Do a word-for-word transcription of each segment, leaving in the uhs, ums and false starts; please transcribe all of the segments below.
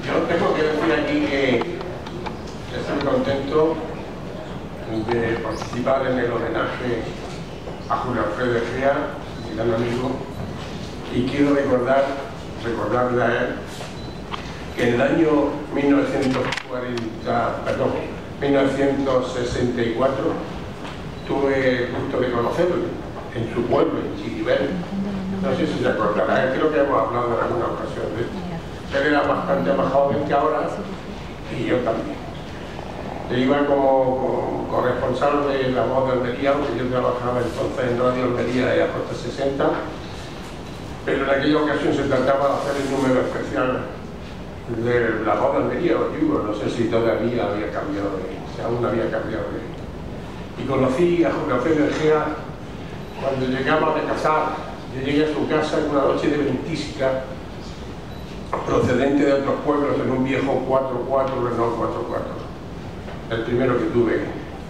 Yo tengo que decir aquí que estoy contento de participar en el homenaje a Julio Alfredo Egea, mi gran amigo, y quiero recordar, recordarle a él que en el año mil novecientos cuarenta, perdón, mil novecientos sesenta y cuatro tuve el gusto de conocerlo en su pueblo, en Chiribel. No sé si se acordará, creo que hemos hablado en alguna ocasión de esto. Él era bastante más joven que ahora y yo también. Yo iba como corresponsal de La Voz de Almería, porque yo trabajaba entonces en Radio Almería y a Costa sesenta, pero en aquella ocasión se trataba de hacer el número especial de La Voz de Almería o Yugo, no sé si todavía había cambiado, de, si aún había cambiado de... Y conocí a Julio Alfredo Egea cuando llegaba de cazar. Yo llegué a su casa en una noche de ventisca, procedente de otros pueblos, en un viejo cuatro cuatro, Renault cuatro cuatro, el primero que tuve.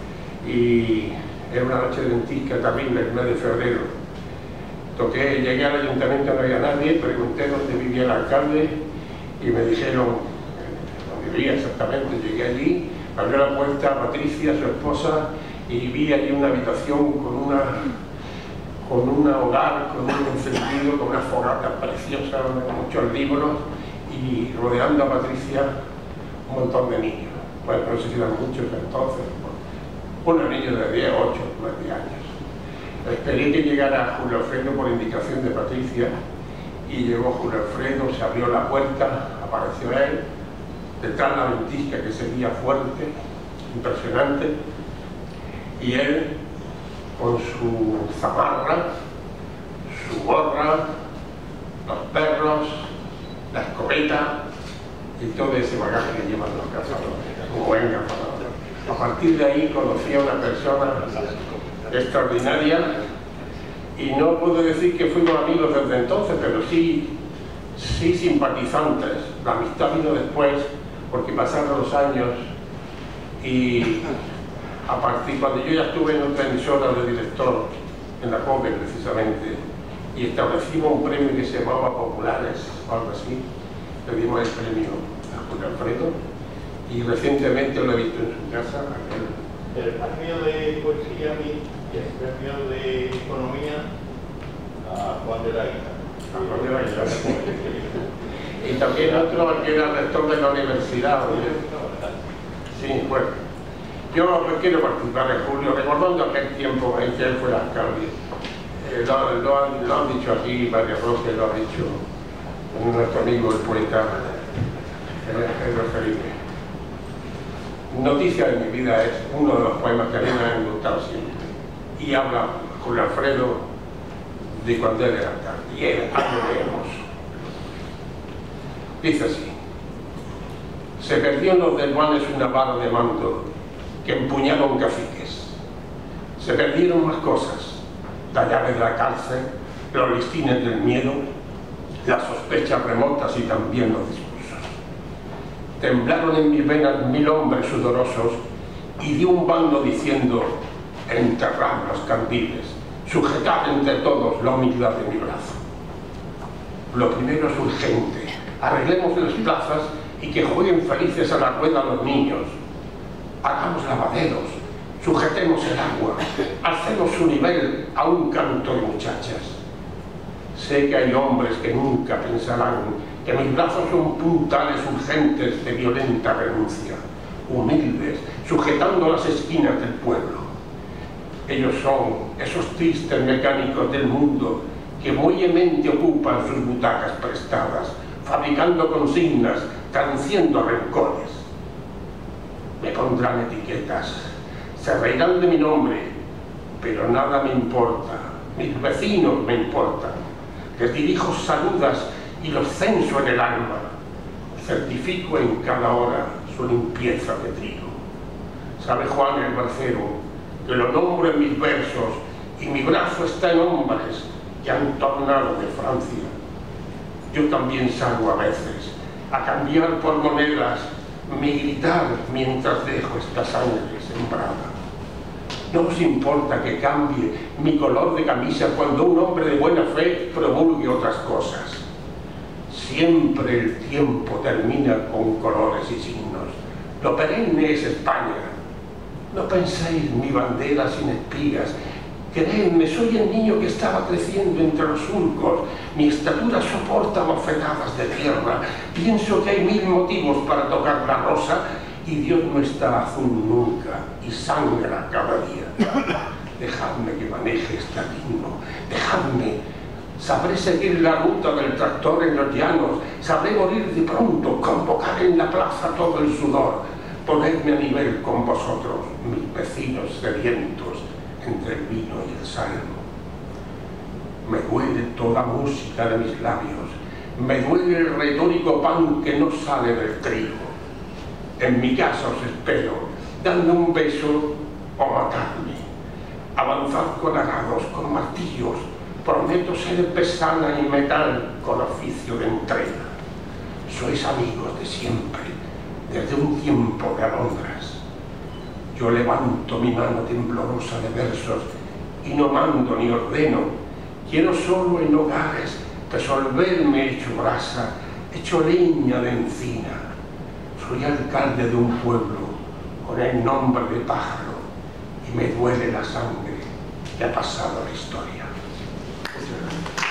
Y era una noche de ventisca terrible, el mes de febrero. Toqué, llegué al ayuntamiento, no había nadie, pregunté dónde vivía el alcalde y me dijeron dónde vivía exactamente. Llegué allí, abrió la puerta a Patricia, su esposa, y vi allí una habitación con una con un hogar, con un encendido, con una fogata preciosa, con muchos libros, y rodeando a Patricia un montón de niños. Bueno, no sé si eran muchos entonces, unos niños de diez, ocho, nueve años. Esperé que llegara Julio Alfredo por indicación de Patricia, y llegó Julio Alfredo, se abrió la puerta, apareció él, detrás la ventisca que seguía fuerte, impresionante, y él con su zamarra, su gorra, los perros, la escopeta y todo ese bagaje que llevan los cazadores, como buen cazador. A partir de ahí conocí a una persona extraordinaria y no puedo decir que fuimos amigos desde entonces, pero sí, sí simpatizantes. La amistad vino después porque pasaron los años y a partir, cuando yo ya estuve en otra emisora de director, en la COPE precisamente, y establecimos un premio que se llamaba Populares, o algo así, le dimos el premio a Julio Alfredo, y recientemente lo he visto en su casa. Aquel... El premio de poesía y el premio de economía a Juan de la Guisa. A Juan de la Guisa. Y también otro que era rector de la universidad. Sí, bueno. Yo quiero participar en Julio, recordando aquel tiempo en que él fue alcalde. Eh, lo, lo, han, lo han dicho aquí varias veces, lo ha dicho nuestro amigo el poeta Pedro Felipe. Noticia de mi vida es uno de los poemas que a mí me han gustado siempre. Y habla Julio Alfredo de cuando él era alcalde. Y era algo de hermoso. Dice así: se perdió en los desvanes una vara de mando que empuñaron caciques. Se perdieron más cosas: la llave de la cárcel, los listines del miedo, las sospechas remotas y también los discursos. Temblaron en mis venas mil hombres sudorosos y di un bando diciendo: enterrad los candiles, sujetad entre todos la humildad de mi brazo. Lo primero es urgente: arreglemos las plazas y que jueguen felices a la rueda los niños. Hagamos lavaderos, sujetemos el agua, alcemos su nivel a un canto de muchachas. Sé que hay hombres que nunca pensarán que mis brazos son puntales urgentes de violenta renuncia, humildes, sujetando las esquinas del pueblo. Ellos son esos tristes mecánicos del mundo que bueyamente ocupan sus butacas prestadas, fabricando consignas, traduciendo rencores. Me pondrán etiquetas, se reirán de mi nombre, pero nada me importa, mis vecinos me importan. Les dirijo saludas y los censo en el alma, certifico en cada hora su limpieza de trigo. Sabe Juan el Barcero que lo nombro en mis versos y mi brazo está en hombres que han tornado de Francia. Yo también salgo a veces a cambiar por monedas mi gritar mientras dejo esta sangre sembrada. No os importa que cambie mi color de camisa cuando un hombre de buena fe promulgue otras cosas. Siempre el tiempo termina con colores y signos. Lo perenne es España. No penséis mi bandera sin espigas. Creedme, soy el niño que estaba creciendo entre los surcos. Mi estatura soporta bofetadas de tierra. Pienso que hay mil motivos para tocar la rosa y Dios no está azul nunca y sangra cada día. Dejadme que maneje este ritmo. Dejadme. Sabré seguir la ruta del tractor en los llanos. Sabré morir de pronto, convocar en la plaza todo el sudor. Ponerme a nivel con vosotros, mis vecinos sedientos, entre el vino y el salmo. Me duele toda música de mis labios, me duele el retórico pan que no sale del trigo. En mi casa os espero, dadme un beso o matadme. Avanzad con arados, con martillos, prometo ser pesana y metal con oficio de entrega. Sois amigos de siempre, desde un tiempo de alondras. Yo levanto mi mano temblorosa de versos y no mando ni ordeno. Quiero solo en hogares resolverme hecho brasa, hecho leña de encina. Soy alcalde de un pueblo con el nombre de pájaro y me duele la sangre que ha pasado a la historia. Muchas gracias.